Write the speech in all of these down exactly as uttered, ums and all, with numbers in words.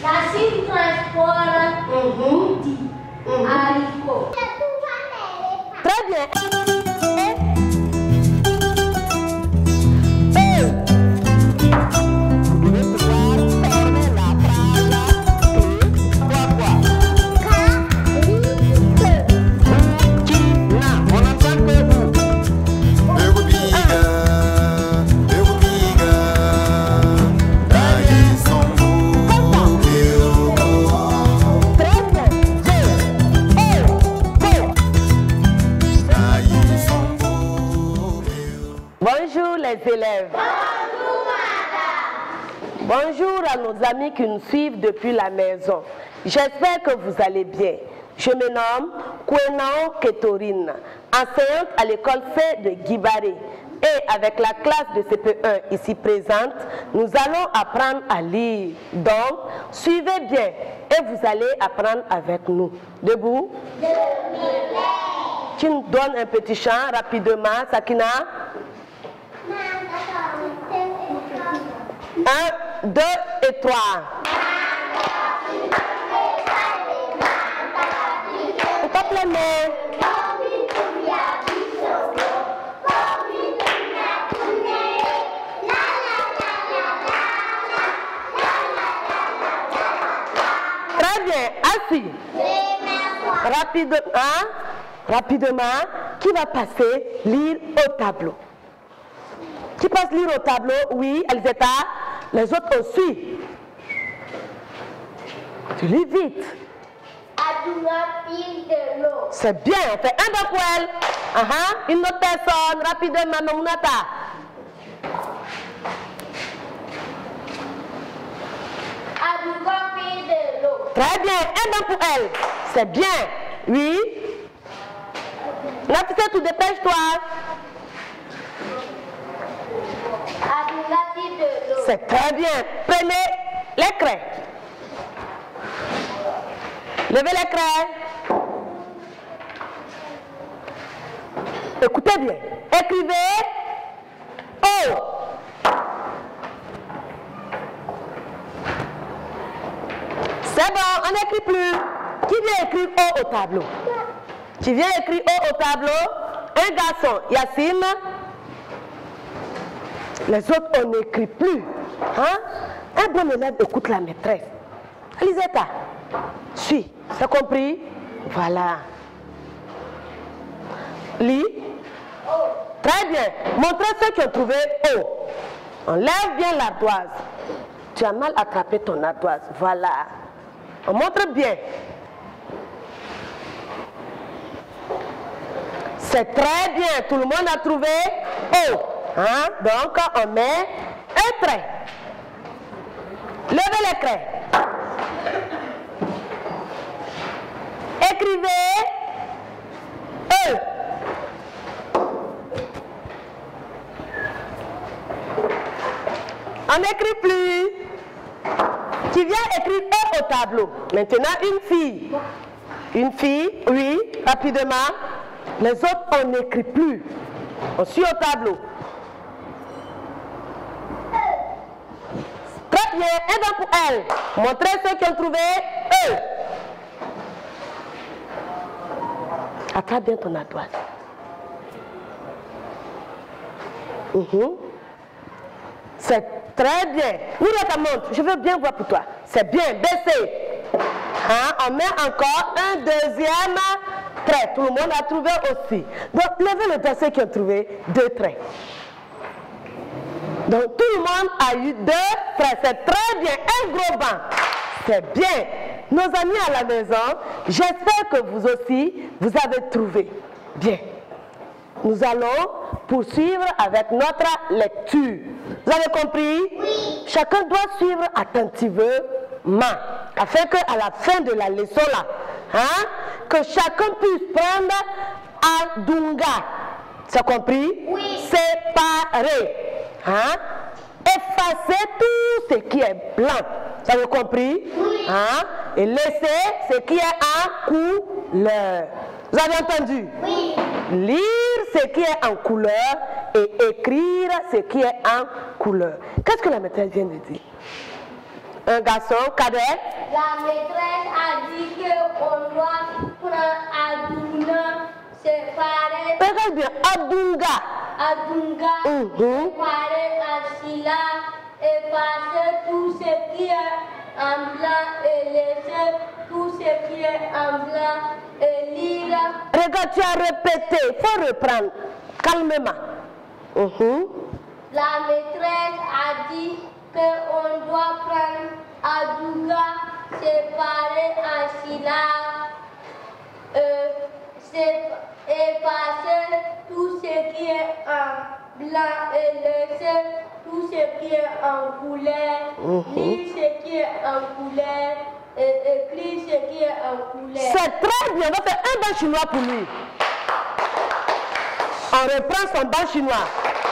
Racine transport Mhm. dit Mhm. haricot. Très bien. Bonjour les élèves. Bonjour madame. Bonjour à nos amis qui nous suivent depuis la maison. J'espère que vous allez bien. Je me nomme Kouenao Ketorine, enseignante à l'école C de Guibaré. Et avec la classe de C P un ici présente, nous allons apprendre à lire. Donc, suivez bien et vous allez apprendre avec nous. Debout. Tu nous donnes un petit chant rapidement, Sakina. Un, deux et trois. On tape les mains. Très bien, assis. Rapidement, rapidement, qui va passer lire au tableau? Qui passe lire au tableau? Oui, Elisetta. Les autres on suit. Tu lis vite. C'est bien, on fait un d'un poil. Uh -huh. Une autre personne, rapidement, Mamounata. Très bien, un d'un pour elle. C'est bien. Oui. Nafisa, dépêche-toi. C'est très bien. Prenez les craies. Levez les craies. Écoutez bien. Écrivez O. C'est bon, on n'écrit plus. Qui vient écrire O au tableau? Qui vient écrire O au tableau? Un garçon, Yacine. Les autres, on n'écrit plus. Hein? Un bon élève écoute la maîtresse. Elisetta, suis. T'as compris? Voilà. Lis. Très bien. Montrez ceux qui ont trouvé O. Enlève bien l'ardoise. Tu as mal attrapé ton ardoise. Voilà. On montre bien. C'est très bien. Tout le monde a trouvé O. Hein? Donc, on met un trait. Levez les traits. Écrivez E. On n'écrit plus. Qui vient écrire E au tableau? Maintenant, une fille. Une fille, oui, rapidement. Les autres, on n'écrit plus. On suit au tableau. Très bien, un don pour elle. Montrez ceux qui ont trouvé E. Attrape bien ton ardoise. Mmh. C'est très bien. Ouvre ta montre, je veux bien voir pour toi. C'est bien, baissez. Hein? On met encore un deuxième trait. Tout le monde a trouvé aussi. Donc, levez le doigt ceux qui ont trouvé deux traits. Donc, tout le monde a eu deux traits. C'est très bien. Un gros banc. C'est bien. Nos amis à la maison, j'espère que vous aussi, vous avez trouvé. Bien. Nous allons poursuivre avec notre lecture. Vous avez compris? Oui. Chacun doit suivre attentivement, afin qu'à la fin de la leçon là, hein, que chacun puisse prendre un dunga. C'est compris? Oui. Séparer. Hein? Effacer tout ce qui est blanc. Vous avez compris? Oui. Hein? Et laisser ce qui est en couleur. Vous avez entendu? Oui. Lire ce qui est en couleur et écrire ce qui est en couleur. Qu'est-ce que la maîtresse vient de dire? Un garçon cadet La maîtresse a dit qu'on doit prendre Aduna, séparer. Regarde bien, Adunga. Adunga, Mhm. séparer en syllabes, effacer tout ce qui est en blanc et laisser tout ce qui est en blanc et lire. Regarde, tu as répété, il faut reprendre calmement. Mhm. La maîtresse a dit qu'on doit prendre Adunga, séparer en syllabes, euh, effacer tout ce qui est en blanc et laisser tout ce qui est en couleur, Mhm. lire ce qui est en couleur et écrire ce qui est en couleur. C'est très bien, on va faire un bain chinois pour lui. On reprend son bain chinois.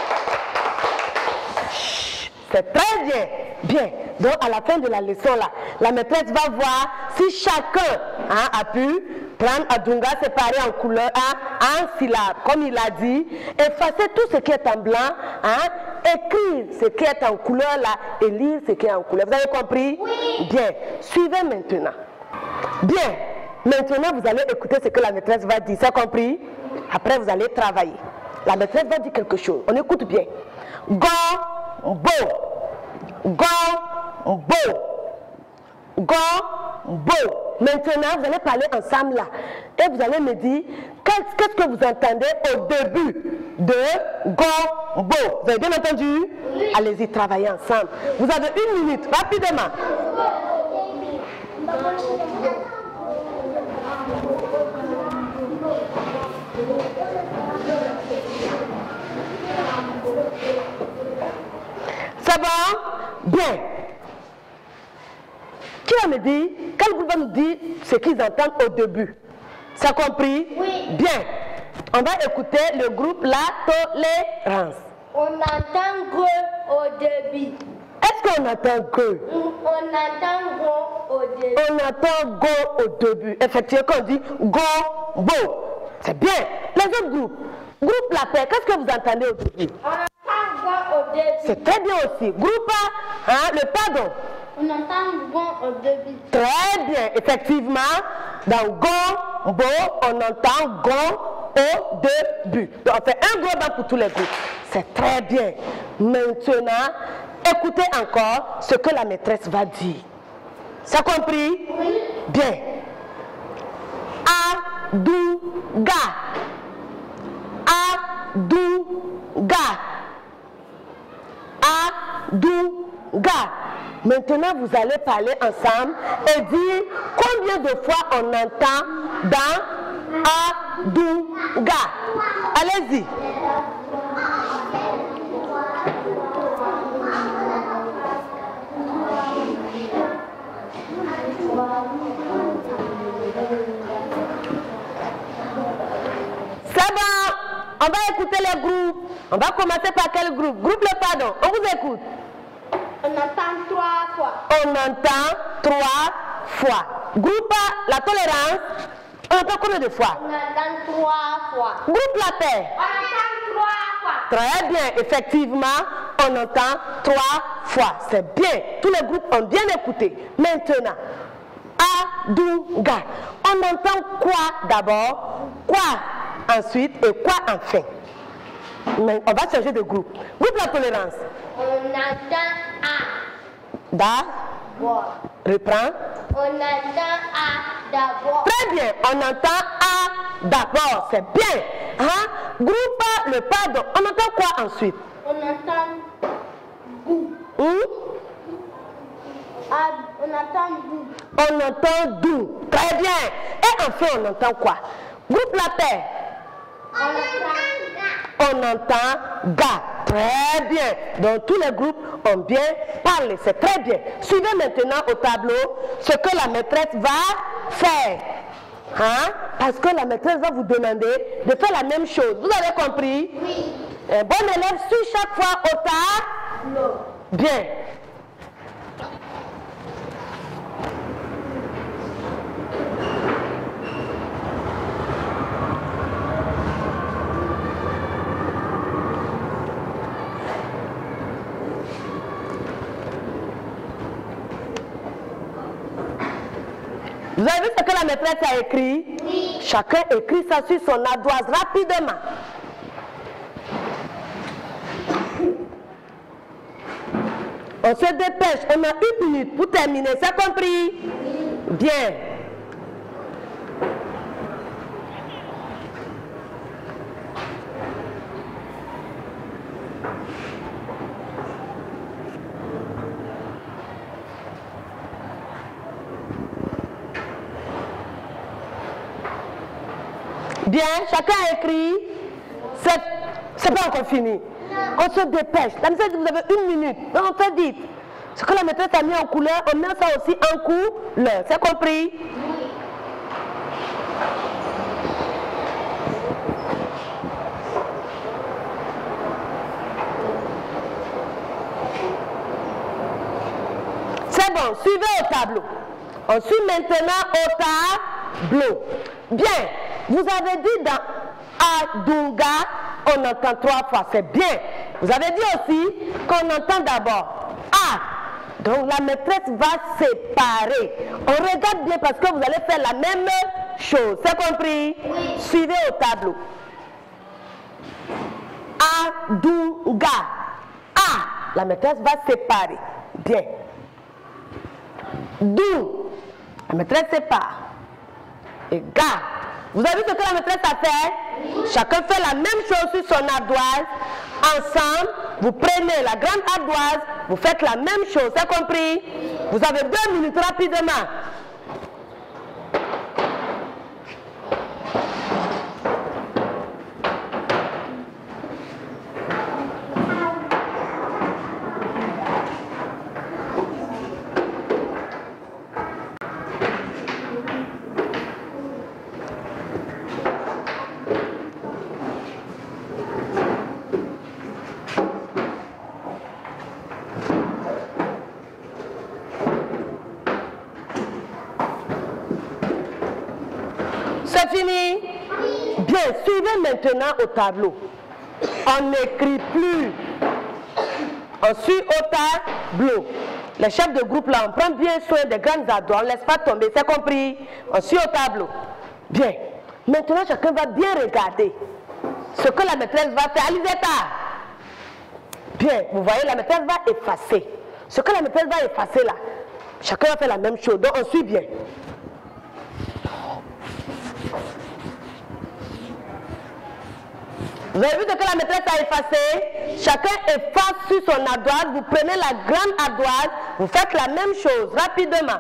Chut, c'est très bien. Bien. Donc à la fin de la leçon là, la maîtresse va voir si chacun hein, a pu prendre Adunga séparé en couleur, en, en syllabes, comme il a dit, effacer tout ce qui est en blanc, hein, écrire ce qui est en couleur là et lire ce qui est en couleur. Vous avez compris? Oui. Bien. Suivez maintenant. Bien. Maintenant, vous allez écouter ce que la maîtresse va dire. C'est compris? Après, vous allez travailler. La maîtresse va dire quelque chose. On écoute bien. Go, bo. Go, bo. Go, bo. Maintenant, vous allez parler ensemble là. Et vous allez me dire qu'est-ce que vous entendez au début de go, bo. Vous avez bien entendu? Oui. Allez-y, travaillez ensemble. Vous avez une minute, rapidement. C'est bon? Bien. Qui va me dire, quel groupe va nous dire ce qu'ils entendent au début? C'est compris? Oui. Bien. On va écouter le groupe La Tolérance. On entend go au début. Est-ce qu'on entend que? On entend go au début. On entend go au début. Effectivement, quand on dit go, bo. C'est bien. Les autres groupes. Groupe La Paix, qu'est-ce que vous entendez au début? On entend go au début. C'est très bien aussi. Groupe A, hein, le pardon. On entend go au début. Très bien. Effectivement, dans go, bo, on entend go au début. Donc, on fait un gros banc pour tous les groupes. C'est très bien. Maintenant, écoutez encore ce que la maîtresse va dire. C'est compris? Oui. Bien. Adunga. Adunga. Adunga. Maintenant, vous allez parler ensemble et dire combien de fois on entend dans Adunga. Allez-y. C'est bon. On va écouter les groupes. On va commencer par quel groupe? Groupe le pardon. On vous écoute. On entend trois fois. On entend trois fois. Groupe A, la tolérance. On entend combien de fois? On entend trois fois. Groupe la paix. On entend trois fois. Très bien. Effectivement, on entend trois fois. C'est bien. Tous les groupes ont bien écouté. Maintenant, Adunga. On entend quoi d'abord? Quoi ensuite et quoi enfin? Mais on va changer de groupe. Groupe la tolérance. On entend A. Da. Bon. Reprends. On entend A d'abord. Très bien. On entend A d'abord. C'est bien. Hein? Groupe A, le pardon. On entend quoi ensuite? On entend goût. Hum? A, on entend goût. On entend doux. Très bien. Et enfin, on entend quoi? Groupe la paix. On entend On entend ga. Très bien. Donc tous les groupes ont bien parlé. C'est très bien. Suivez maintenant au tableau ce que la maîtresse va faire. Hein? Parce que la maîtresse va vous demander de faire la même chose. Vous avez compris? Oui. Un bon élève suit chaque fois au tableau. Bien. Vous avez vu ce que la maîtresse a écrit? Oui. Chacun écrit ça sur son ardoise rapidement. On se dépêche, on a une minute pour terminer, c'est compris? Oui. Bien. Bien, chacun a écrit. C'est pas encore fini. On se dépêche. La maîtresse dit, vous avez une minute. Non, on fait vite. Ce que la maîtresse a mis en couleur, on met ça aussi en couleur. C'est compris? C'est bon, suivez au tableau. On suit maintenant au tableau. Bien, vous avez dit dans Adunga, on entend trois fois, c'est bien. Vous avez dit aussi qu'on entend d'abord A. Donc la maîtresse va séparer. On regarde bien parce que vous allez faire la même chose. C'est compris? Oui. Suivez au tableau. Adunga. A. La maîtresse va séparer. Bien. Dou. La maîtresse sépare. Et ga. Vous avez vu ce que la maîtresse a fait? Oui. Chacun fait la même chose sur son ardoise. Ensemble, vous prenez la grande ardoise, vous faites la même chose. C'est compris? Vous avez deux minutes rapidement. C'est fini? Bien, suivez maintenant au tableau. On n'écrit plus. On suit au tableau. Les chefs de groupe là, on prend bien soin des grandes ardoises, on ne laisse pas tomber, c'est compris? On suit au tableau. Bien. Maintenant, chacun va bien regarder ce que la maîtresse va faire. Alizeta. Bien, vous voyez, la maîtresse va effacer. Ce que la maîtresse va effacer là, chacun va faire la même chose. Donc, on suit bien. Vous avez vu ce que la maîtresse a effacé? Chacun efface sur son ardoise. Vous prenez la grande ardoise, vous faites la même chose rapidement.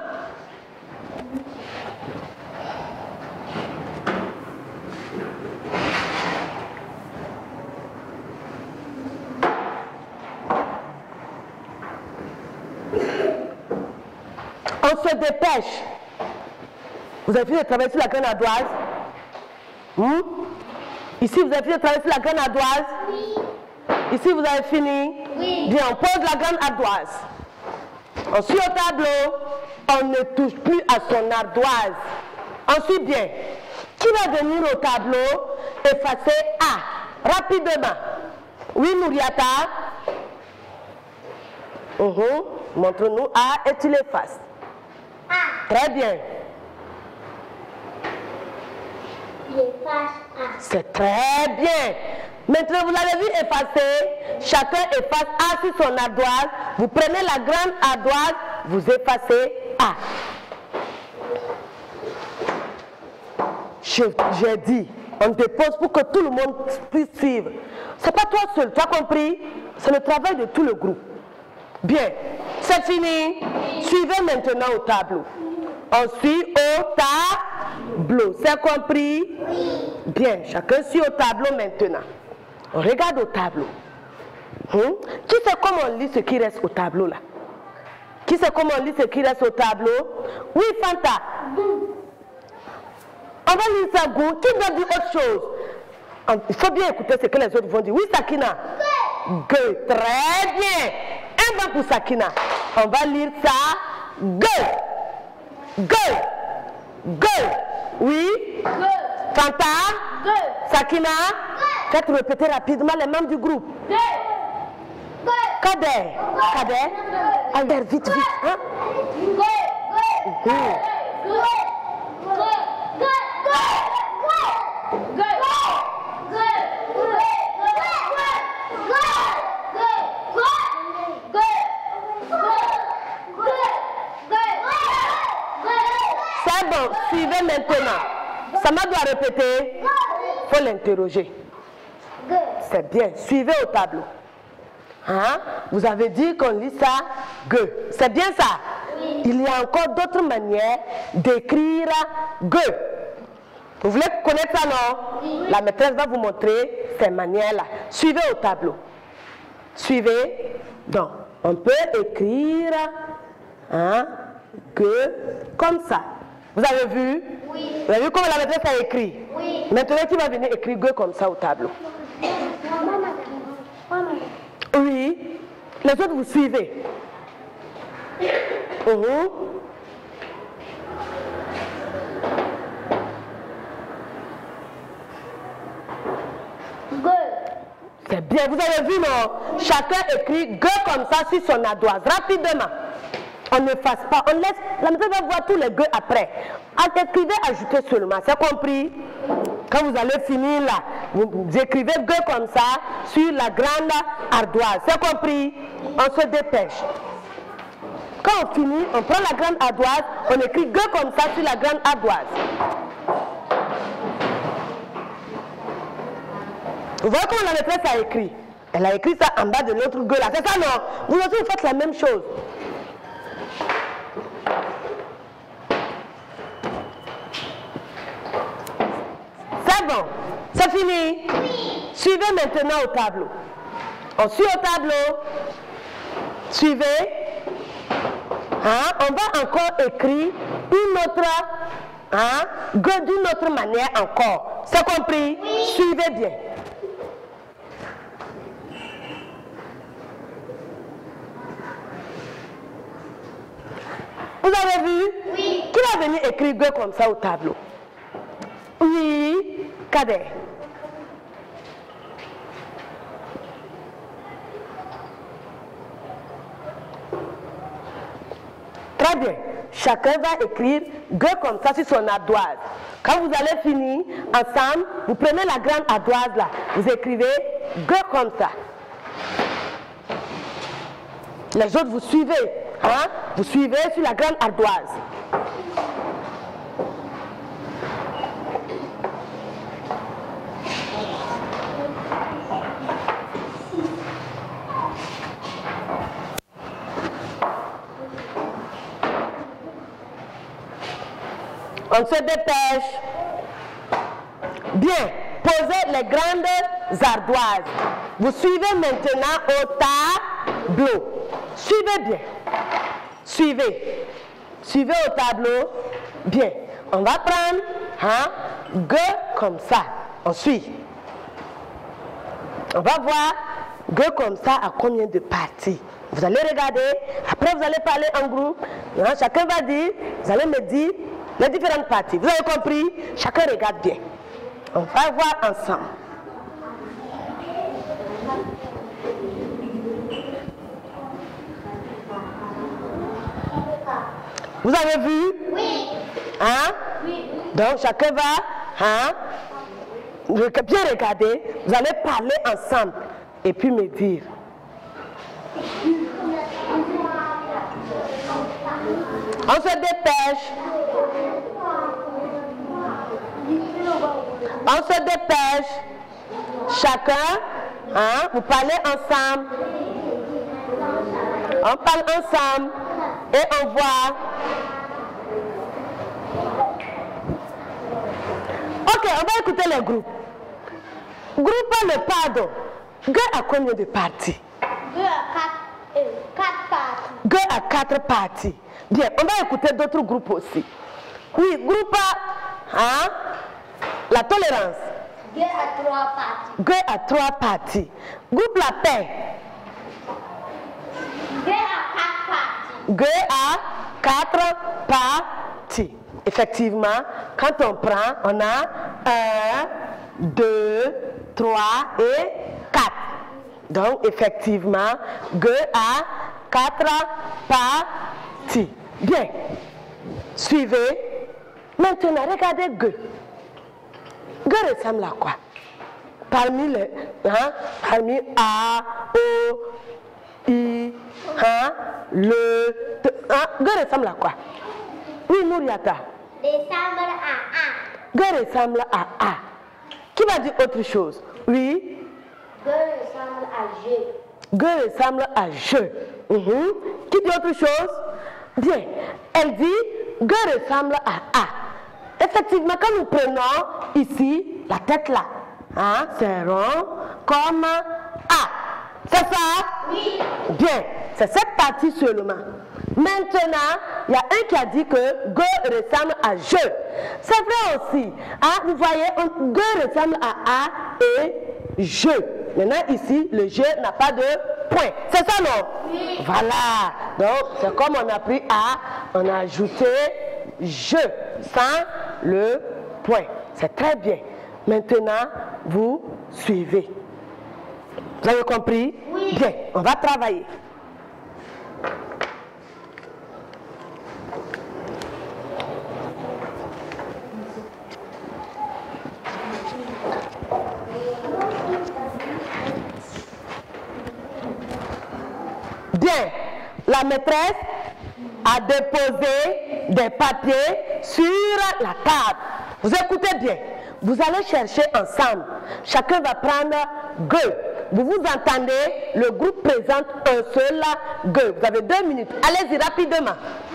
On se dépêche. Vous avez fini de travailler sur la grande ardoise? Hmm? Ici, vous avez fini de travailler sur la grande ardoise? Oui. Ici, vous avez fini? Oui. Bien, on pose la grande ardoise. On suit au tableau. On ne touche plus à son ardoise. Ensuite, bien. Qui va venir au tableau effacer A? Rapidement. Oui, Nouriata. Uh-huh. Montre-nous A et tu l'effaces. A. Très bien. C'est très bien. Maintenant, vous l'avez vu effacer. Chacun efface A sur son ardoise. Vous prenez la grande ardoise, vous effacez A. J'ai dit, on dépose pour que tout le monde puisse suivre. Ce n'est pas toi seul, tu as compris? C'est le travail de tout le groupe. Bien, c'est fini. Suivez maintenant au tableau. On suit au tableau. C'est compris? Oui. Bien, chacun suit au tableau maintenant. On regarde au tableau. Hum? Qui sait comment on lit ce qui reste au tableau là? Qui sait comment on lit ce qui reste au tableau? Oui, Fanta. On va lire ça, Gou. Qui doit dire autre chose? Il faut bien écouter ce que les autres vont dire. Oui, Sakina. Gueux. Très bien. Un banc pour Sakina. On va lire ça. Gueux. Gueux. Gueux. Oui. Gueux. Fanta. Gueux. Sakina. Gueux. Faites répéter rapidement les membres du groupe. Gueux. Gueux. Kader. Kader. Albert, vite, vite. Hein? Gueux. Gueux. Gueux. C'est bon, suivez maintenant. Sama doit répéter. Il faut l'interroger. C'est bien, suivez au tableau. Hein? Vous avez dit qu'on lit ça, G. C'est bien ça? Oui. Il y a encore d'autres manières d'écrire G. Vous voulez connaître ça, non? Oui. La maîtresse va vous montrer ces manières-là. Suivez au tableau. Suivez. Donc, on peut écrire hein, G comme ça. Vous avez vu? Oui. Vous avez vu comment la maîtresse a écrit? Oui. Maintenant, qui va venir écrire G comme ça au tableau? Oui. Les autres, vous suivez. Uh-huh. C'est bien, vous avez vu, non? Chacun écrit G comme ça sur son ardoise, rapidement. On ne fasse pas, on laisse, la maîtresse va voir tous les G après. Écrivez, ajoutez seulement, c'est compris? Quand vous allez finir là, vous, vous écrivez G comme ça sur la grande ardoise, c'est compris? On se dépêche. Quand on finit, on prend la grande ardoise, on écrit G comme ça sur la grande ardoise. Vous voyez comment la maîtresse a écrit? Elle a écrit ça en bas de l'autre G là, c'est ça non? Vous aussi vous faites la même chose. C'est bon? C'est fini? Oui. Suivez maintenant au tableau. On suit au tableau. Suivez. Hein? On va encore écrire une autre hein? G d'une autre manière encore. C'est compris? Oui. Suivez bien. Vous avez vu? Oui. Qui va venir écrire G comme ça au tableau? Oui. Cadet. Très bien. Chacun va écrire G comme ça sur son ardoise. Quand vous allez finir ensemble, vous prenez la grande ardoise là. Vous écrivez G comme ça. Les autres, vous suivez. Hein? Vous suivez sur la grande ardoise. On se dépêche. Bien, posez les grandes ardoises. Vous suivez maintenant au tableau. Suivez bien. Suivez. Suivez au tableau. Bien. On va prendre hein, G comme ça. On suit. On va voir G comme ça à combien de parties. Vous allez regarder. Après, vous allez parler en groupe. Hein, chacun va dire. Vous allez me dire les différentes parties. Vous avez compris? Chacun regarde bien. On va voir ensemble. Vous avez vu? Oui. Hein? Oui. Donc chacun va hein, bien regarder. Vous allez parler ensemble et puis me dire. On se dépêche. On se dépêche. Chacun, hein, vous parlez ensemble. On parle ensemble et on voit. Ok, on va écouter les groupes. Groupe le pardon. G a combien de parties? G a quatre, euh, quatre parties. G a quatre parties. Bien, on va écouter d'autres groupes aussi. Oui, groupe hein, la tolérance. G a trois parties. G a trois parties. Groupe la paix. G a quatre parties. G a quatre parties. Effectivement, quand on prend, on a un, deux, trois et quatre. Donc, effectivement, G a quatre parties. Bien. Suivez. Maintenant, regardez G. G ressemble à quoi? Parmi les, hein, parmi A, O, I, hein, le, te, hein, G ressemble à quoi? Oui, Nouriata. ressemble à A. G ressemble à A. Qui va dire autre chose? Oui. G ressemble à je. G ressemble à je. Mhm. Qui dit autre chose? Bien. Elle dit G ressemble à A. Effectivement, quand nous prenons ici la tête là, hein, c'est rond comme A. C'est ça? Oui. Bien. C'est cette partie seulement. Maintenant, il y a un qui a dit que G ressemble à je. C'est vrai aussi. Hein, vous voyez, G ressemble à A et je. Maintenant, ici, le je n'a pas de point. C'est ça, non? Oui. Voilà. Donc, c'est comme on a pris A, on a ajouté je sans le point. C'est très bien. Maintenant, vous suivez. Vous avez compris? Oui. Bien, on va travailler. Bien, la maîtresse a déposé des papiers sur la table. Vous écoutez bien. Vous allez chercher ensemble. Chacun va prendre G. Vous vous entendez, le groupe présente un seul G. Vous avez deux minutes. Allez-y rapidement.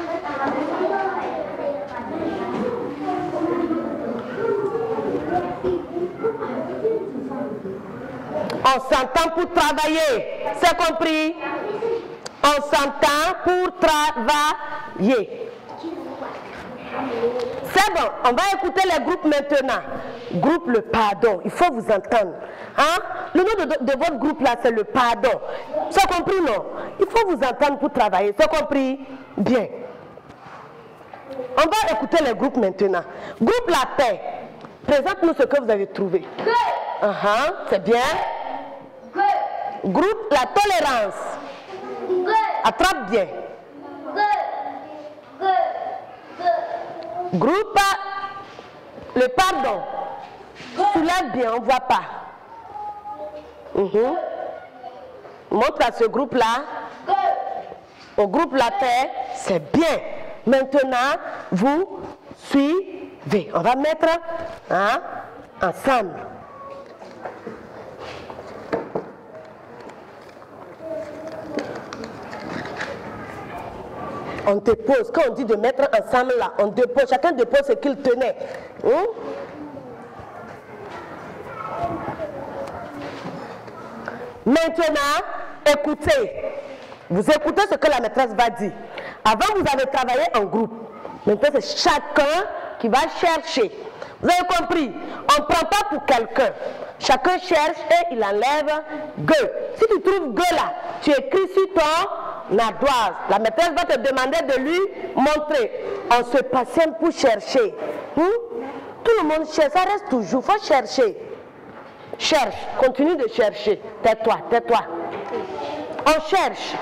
On s'entend pour travailler. C'est compris? On s'entend pour travailler. C'est bon, on va écouter les groupes maintenant. Groupe le pardon, il faut vous entendre. Hein? Le nom de, de, de votre groupe là, c'est le pardon. C'est compris, non? Il faut vous entendre pour travailler. C'est compris? Bien. On va écouter les groupes maintenant. Groupe la paix. Présente-nous ce que vous avez trouvé. G. Uh-huh, c'est bien. G. Groupe la tolérance. G. Attrape bien. G. G. G. Groupe le pardon. Soulève bien, on ne voit pas. Mhm. Montre à ce groupe-là. G. Au groupe la paix, c'est bien. Maintenant, vous suivez. On va mettre hein, ensemble. On dépose. Quand on dit de mettre ensemble là, on dépose. Chacun dépose ce qu'il tenait. Hein? Maintenant, écoutez. Vous écoutez ce que la maîtresse va dire. Avant, vous avez travaillé en groupe. Maintenant, c'est chacun qui va chercher. Vous avez compris? On ne prend pas pour quelqu'un. Chacun cherche et il enlève G. Si tu trouves G là, tu écris sur ton ardoise. La maîtresse va te demander de lui montrer. On se patiente pour chercher. Hmm? Tout le monde cherche, ça reste toujours. Il faut chercher. Cherche, continue de chercher. Tais-toi, tais-toi. On cherche.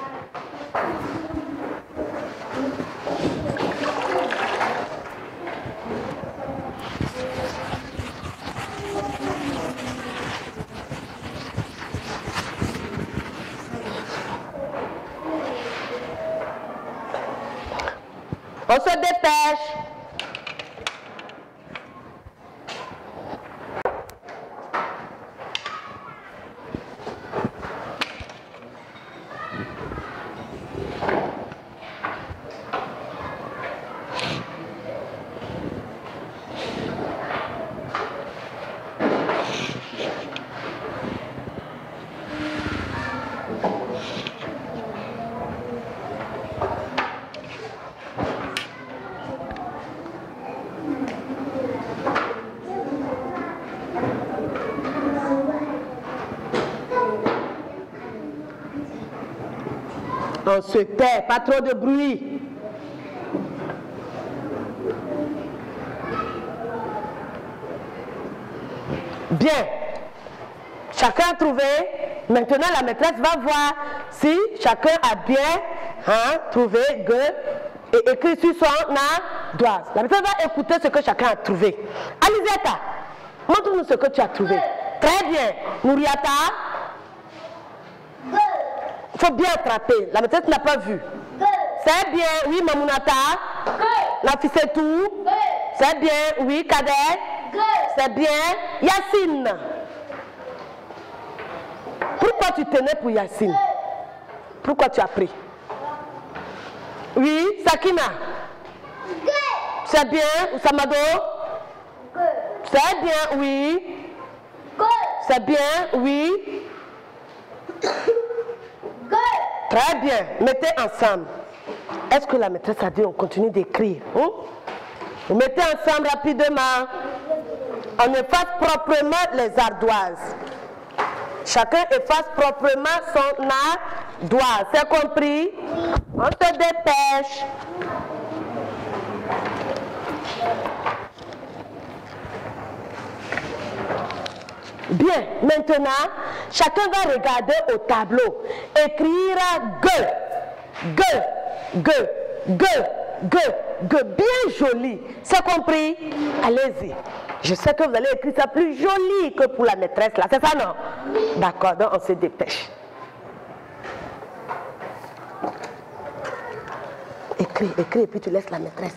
On se dépêche. On se tait, pas trop de bruit. Bien. Chacun a trouvé. Maintenant, la maîtresse va voir si chacun a bien hein, trouvé G et écrit sur son ardoise. La maîtresse va écouter ce que chacun a trouvé. Alizeta, montre-nous ce que tu as trouvé. Très bien. Nouriata. Il faut bien attraper. La maîtresse n'a pas vu. C'est bien. Oui, Mamounata. La Fissetou. C'est bien. Oui, Cadet. G. C'est bien. Yacine. Pourquoi tu tenais pour Yacine? Pourquoi tu as pris? Oui, Sakina. G. C'est bien. Samado. G. C'est bien, oui. G. C'est bien, oui. G. Très bien. Mettez ensemble. Est-ce que la maîtresse a dit on continue d'écrire? Hein? Vous mettez ensemble rapidement. On efface proprement les ardoises. Chacun efface proprement son ardoise. C'est compris? On se dépêche. Bien, maintenant, chacun va regarder au tableau. Écrire G, G, G, G, G, G, bien joli. C'est compris? Allez-y. Je sais que vous allez écrire ça plus joli que pour la maîtresse là. C'est ça, non? D'accord, donc on se dépêche. Écris, écris et puis tu laisses la maîtresse.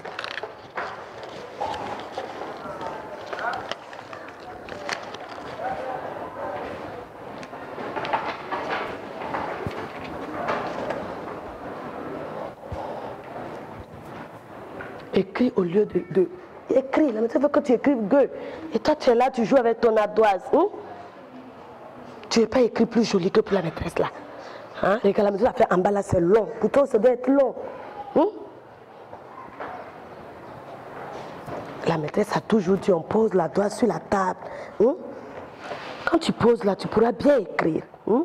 Écris au lieu de... de... Écris, la maîtresse veut que tu écrives G. Et toi tu es là, tu joues avec ton ardoise. Hein? Tu n'es pas écrit plus joli que pour la maîtresse là. Hein? Regarde, la maîtresse a fait en bas là, c'est long. Pourtant ça doit être long. Hein? La maîtresse a toujours dit on pose la doigt sur la table. Hein? Quand tu poses là, tu pourras bien écrire. Hein?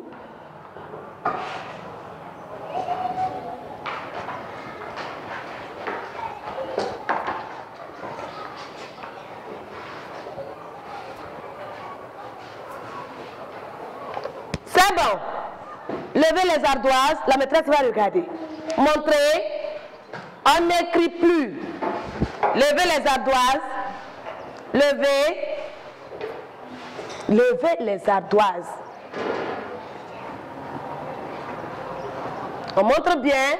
C'est bon. Levez les ardoises, la maîtresse va regarder. Montrez. On n'écrit plus. Levez les ardoises. Levez. Levez les ardoises. On montre bien.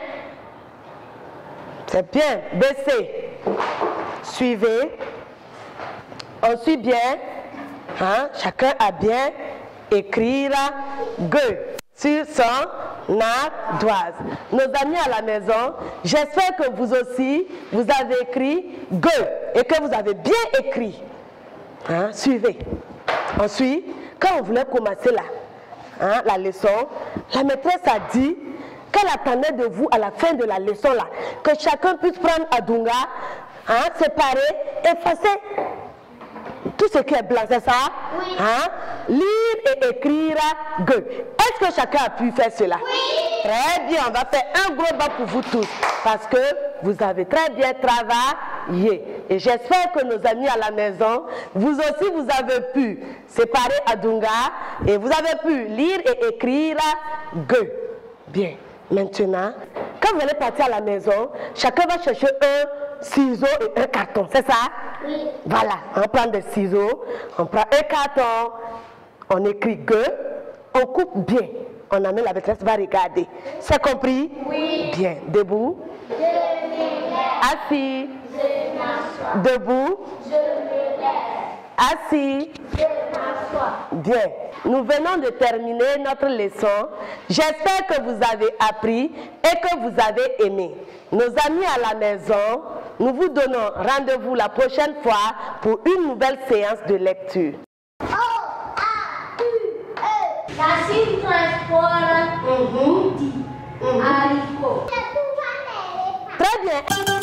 C'est bien. Baissez. Suivez. On suit bien. Hein? Chacun a bien écrire G sur son ardoise. Nos amis à la maison, j'espère que vous aussi, vous avez écrit G et que vous avez bien écrit. Hein? Suivez. Ensuite, quand on voulait commencer la, hein, la leçon, la maîtresse a dit qu'elle attendait de vous à la fin de la leçon là, que chacun puisse prendre Adunga, hein, séparer, effacer tout ce qui est blanc, c'est ça? Oui. Hein? Lire et écrire G. Est-ce que chacun a pu faire cela? Oui. Très bien, on va faire un gros bas pour vous tous parce que vous avez très bien travaillé. Et j'espère que nos amis à la maison, vous aussi vous avez pu séparer Adunga et vous avez pu lire et écrire G. Bien, maintenant, quand vous allez partir à la maison, chacun va chercher un ciseau et un carton, c'est ça? Oui. Voilà, on prend des ciseaux, on prend un carton, on écrit G, on coupe bien, on amène, la maîtresse va regarder. C'est compris? Oui. Bien, debout. Je me lève. Assis. Je m'assois. Debout. Je me lève. Assis. Je m'assois. Bien, nous venons de terminer notre leçon. J'espère que vous avez appris et que vous avez aimé. Nos amis à la maison, nous vous donnons rendez-vous la prochaine fois pour une nouvelle séance de lecture. O, A, U, E. Yacine transporte Mhm. haricot. Très bien.